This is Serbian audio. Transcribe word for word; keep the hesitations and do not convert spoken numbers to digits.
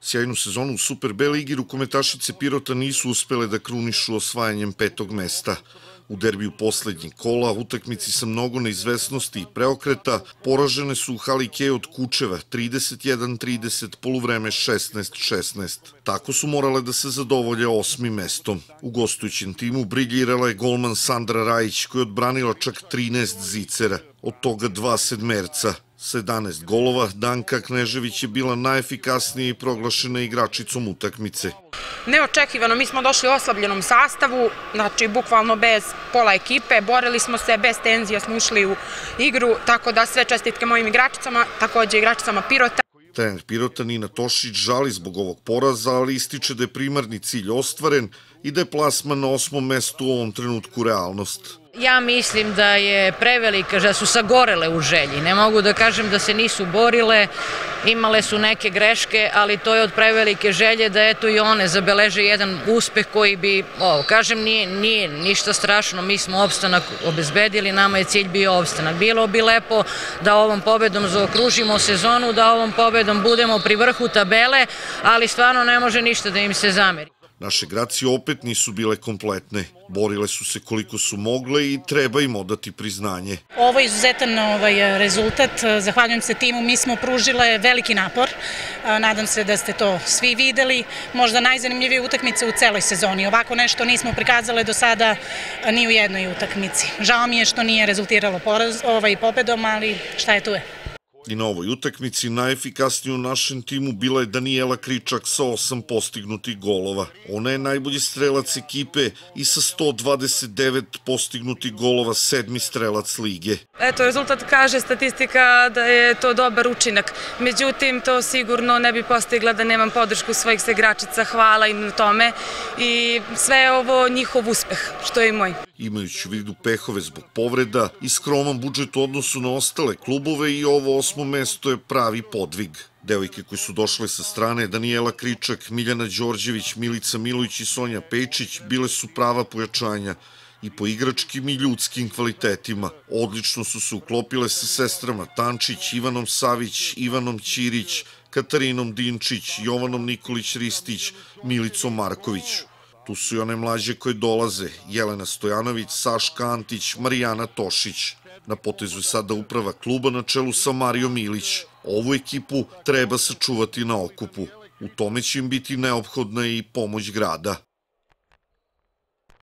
Sjajnu sezonu u Super B ligi rukometašice Pirota nisu uspele da krunišu osvajanjem petog mesta. U derbiju poslednjeg kola, utakmici sa mnogo neizvesnosti i preokreta, poražene su u hali Ikea od Kučeva trideset jedan trideset, poluvreme šesnaest šesnaest. Tako su morale da se zadovolje osmim mestom. U gostujućem timu briljirala je golman Sandra Rajić, koja je odbranila čak trinaest zicera, od toga dva sedmerca. Sa jedanaest golova, Danka Knežević je bila najefikasnija i proglašena igračicom utakmice. Neočekivano, mi smo došli u oslabljenom sastavu, znači bukvalno bez pola ekipe, borili smo se, bez tenzija smo ušli u igru, tako da sve čestitke mojim igračicama, takođe igračicama Pirota. Trener Pirota Nina Tošić žali zbog ovog poraza, ali ističe da je primarni cilj ostvaren i da je plasman na osmom mestu u ovom trenutku realnost. Ja mislim da je prevelika, da su sagorele u želji. Ne mogu da kažem da se nisu borile, imale su neke greške, ali to je od prevelike želje da eto i one zabeleže jedan uspeh koji bi, ovo, kažem, nije, nije ništa strašno, mi smo opstanak obezbedili, nama je cilj bio opstanak. Bilo bi lepo da ovom pobedom zaokružimo sezonu, da ovom pobedom budemo pri vrhu tabele, ali stvarno ne može ništa da im se zameri. Naše gracije opet nisu bile kompletne. Borile su se koliko su mogle i treba im odati priznanje. Ovo je izuzetan rezultat. Zahvaljujem se timu. Mi smo pružile veliki napor. Nadam se da ste to svi videli. Možda najzanimljivije utakmice u celoj sezoni. Ovako nešto nismo prikazale do sada ni u jednoj utakmici. Žao mi je što nije rezultiralo pobedom, ali šta je tu je. I na ovoj utakmici najefikasnija u našem timu bila je Danijela Kričak sa osam postignutih golova. Ona je najbolji strelac ekipe i sa sto dvadeset devet postignutih golova sedmi strelac lige. Eto, rezultat kaže, statistika, da je to dobar učinak. Međutim, to sigurno ne bi postigla da nemam podršku svojih igračica. Hvala im na tome i sve je ovo njihov uspeh, što je i moj. Imajući u vidu pehove zbog povreda i skroman budžet u odnosu na ostale klubove, i ovo osmo mesto je pravi podvig. Devojke koji su došle sa strane, Danijela Kričak, Miljana Đorđević, Milica Milović i Sonja Pejčić, bile su prava pojačanja i po igračkim i ljudskim kvalitetima. Odlično su se uklopile sa sestrama Tančić, Ivanom Savić, Ivanom Ćirić, Katarinom Dinčić, Jovanom Nikolić-Ristić, Milicom Marković. Tu su i one mlađe koje dolaze, Jelena Stojanović, Saška Antić, Marijana Tošić. Na potezu je sada uprava kluba na čelu sa Marijom Ilić. Ovu ekipu treba sačuvati na okupu. U tome će im biti neophodna i pomoć grada.